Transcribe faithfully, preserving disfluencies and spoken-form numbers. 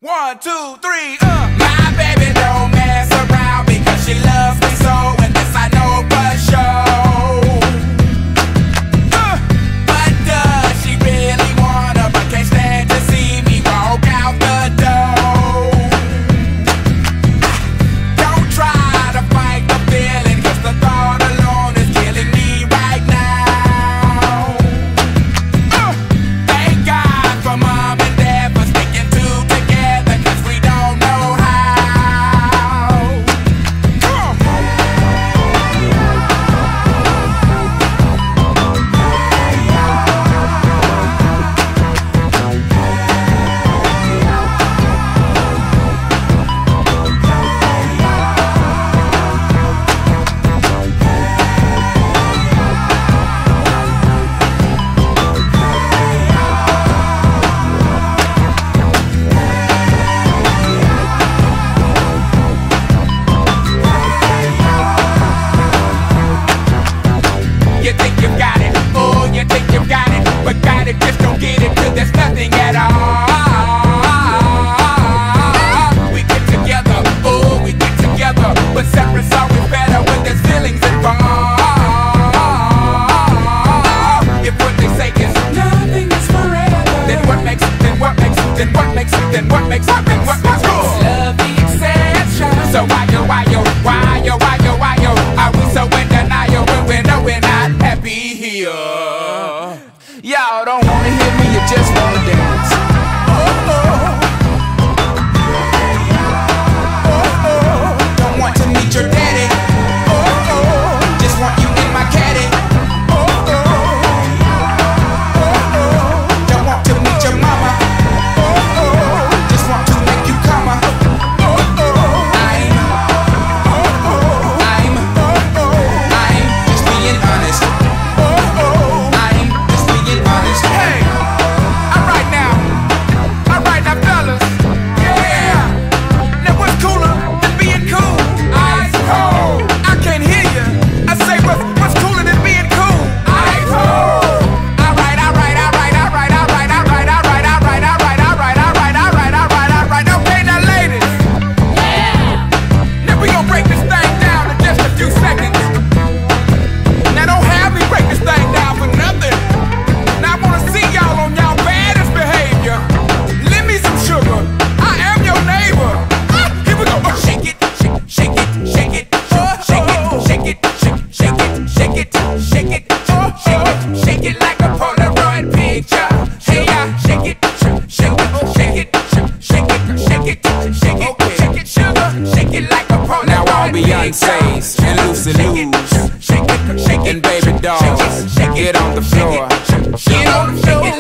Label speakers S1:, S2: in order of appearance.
S1: One, two, three, uh. My baby don't mess around because she loves me so, and this I know for sure. Uh. But does she really wanna, but can't stand to see me walk out the door? Don't try to fight the feeling, cause the thought alone is killing me right now. Uh. Thank God for mom and dad for sticking two together, cause we don't know how. You think you got it, oh, you think you got it, but got it, just don't get it, cause there's nothing at all. We get together, oh, we get together, but separate's always better when there's feelings involved. If what they say is nothing is forever, then what makes, then what makes, then what makes, then what makes, then what makes love the exception? So why yo, why yo, why yo, why yo, why yo, are we so in denial when we know we're not happy here? Y'all don't wanna hear me, you just wanna dance. Oh, oh. Oh, oh. Don't want to meet your daddy. Oh, oh. Just want you in my caddy. Oh, oh. Oh, oh. Don't want to meet your mama. Oh, oh. Just want to make you come. Oh, oh. I'm, oh, oh. I'm, oh, oh. I'm just being honest. Oh, oh. I'm just being honest. Hey, alright now, alright now, fellas. Yeah. Now what's cooler than being cool? Ice cold. I can't hear you. I say what's what's cooler than being cool? Ice cold. Alright, alright, alright, alright, alright, alright, alright, alright, alright, alright, alright, alright, alright, alright. Okay, now ladies. Yeah. Now we gon' break this thing down in just a few seconds. Now don't have me break this thing down for nothing. Now I wanna see y'all on y'all baddest behavior. Lend me some sugar. I am your neighbor. Ah, here we go. Oh, shake it, shake, shake it, shake it, shake it, shake it, shake it, shake it, shake it, shake it, shake it like a Polaroid picture. Hey, yeah, shake it, shake it, shake it, shake it, shake it, shake it, shake it, sugar, shake it like a Polaroid. Now all Beyonce's and Lucy Lou's and baby dolls, get on the floor. Get on the floor.